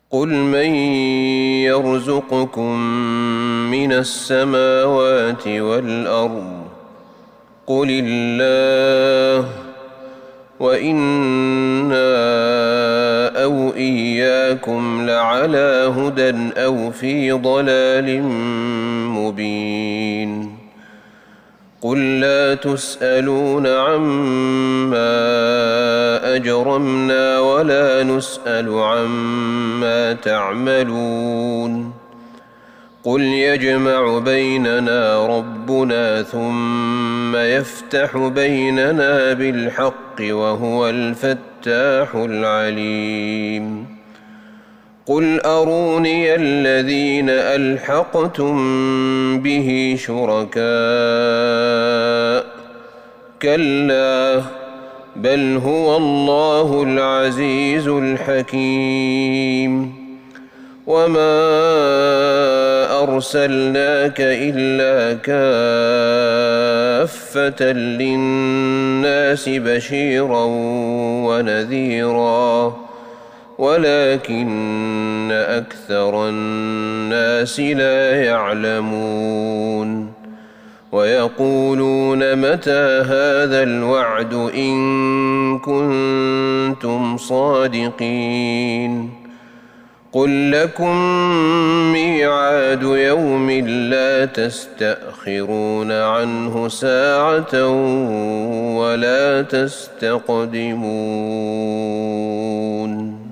قل من يرزقكم من السماوات والأرض قل الله وإنا أو إياكم لعلى هدى أو في ضلال مبين قل لا تسألون عما أجرمنا ولا نسأل عما تعملون قل يجمع بيننا ربنا ثم يفتح بيننا بالحق وهو الفتاح العليم قل أروني الذين ألحقتم به شركاء كلا بل هو الله العزيز الحكيم وما أرسلناك إلا كافة للناس بشيرا ونذيرا ولكن أكثر الناس لا يعلمون ويقولون متى هذا الوعد إن كنتم صادقين قل لكم ميعاد يوم لا تستأخرون عنه ساعة ولا تستقدمون